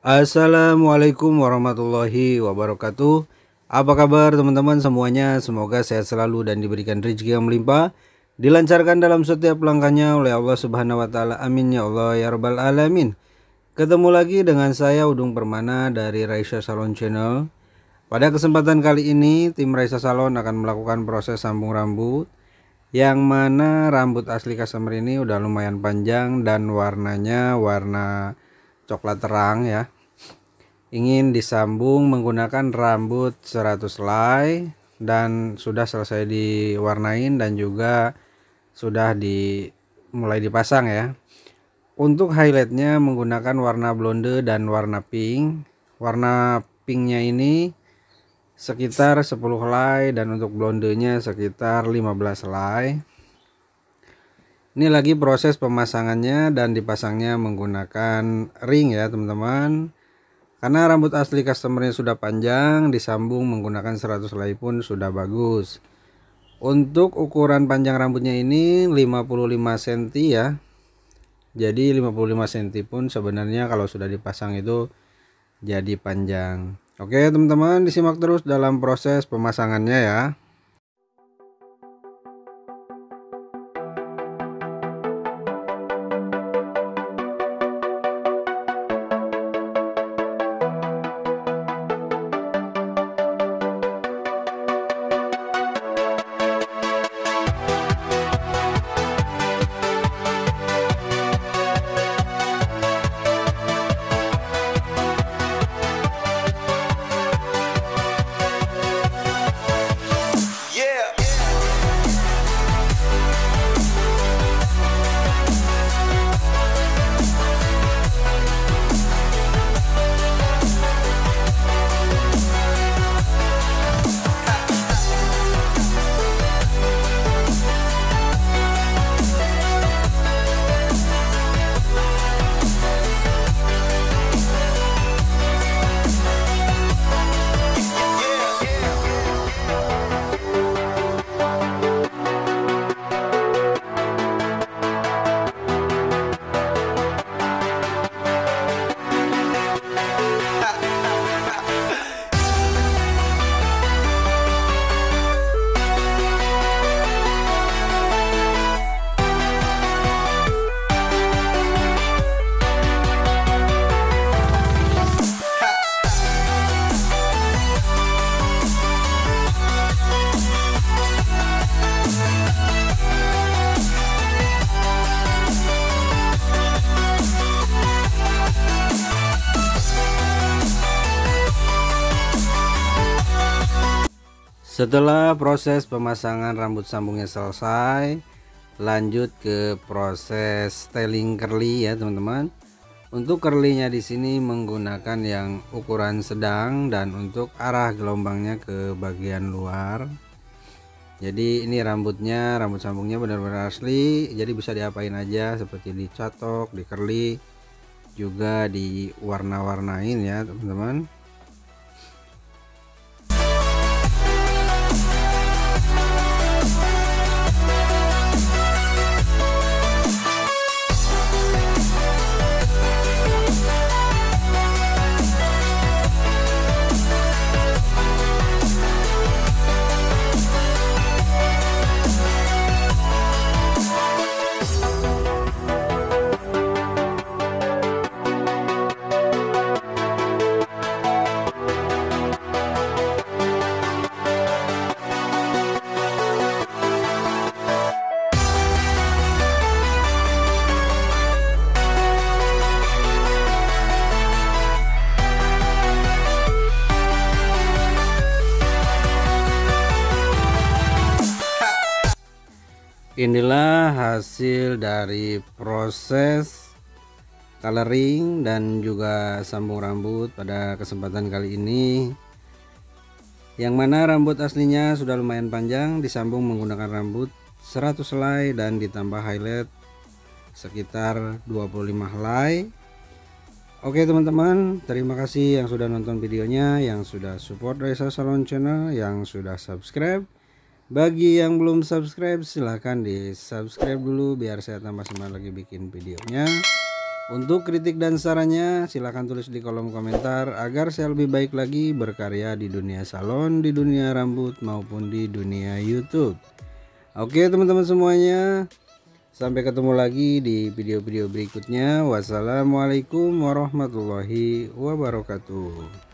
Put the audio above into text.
Assalamualaikum warahmatullahi wabarakatuh. Apa kabar teman-teman semuanya? Semoga sehat selalu dan diberikan rezeki yang melimpah, dilancarkan dalam setiap langkahnya oleh Allah Subhanahu wa taala. Amin ya Allah ya rabbal alamin. Ketemu lagi dengan saya Udung Permana dari Raisa Salon Channel. Pada kesempatan kali ini tim Raisa Salon akan melakukan proses sambung rambut, yang mana rambut asli customer ini udah lumayan panjang dan warnanya warna coklat terang ya. Ingin disambung menggunakan rambut 100 helai dan sudah selesai diwarnain dan juga sudah mulai dipasang ya. Untuk highlightnya menggunakan warna blonde dan warna pink. Warna pinknya ini sekitar 10 helai dan untuk blondenya sekitar 15 helai. Ini lagi proses pemasangannya dan dipasangnya menggunakan ring ya teman-teman. Karena rambut asli customernya sudah panjang, disambung menggunakan 100 helai pun sudah bagus. Untuk ukuran panjang rambutnya ini 55 cm ya. Jadi 55 cm pun sebenarnya kalau sudah dipasang itu jadi panjang. Oke teman-teman, disimak terus dalam proses pemasangannya ya. Setelah proses pemasangan rambut sambungnya selesai, lanjut ke proses styling curly ya teman-teman. Untuk curlynya di sini menggunakan yang ukuran sedang dan untuk arah gelombangnya ke bagian luar. Jadi ini rambut sambungnya benar-benar asli, jadi bisa diapain aja seperti dicatok, di curly, juga di warna-warnain ya teman-teman. Inilah hasil dari proses coloring dan juga sambung rambut pada kesempatan kali ini, yang mana rambut aslinya sudah lumayan panjang, disambung menggunakan rambut 100 helai dan ditambah highlight sekitar 25 helai. Oke teman-teman, terima kasih yang sudah nonton videonya, yang sudah support Raisa Salon Channel, yang sudah subscribe. Bagi yang belum subscribe silahkan di subscribe dulu biar saya tambah semangat lagi bikin videonya. Untuk kritik dan sarannya silahkan tulis di kolom komentar agar saya lebih baik lagi berkarya di dunia salon, di dunia rambut maupun di dunia YouTube. Oke teman-teman semuanya, sampai ketemu lagi di video-video berikutnya. Wassalamualaikum warahmatullahi wabarakatuh.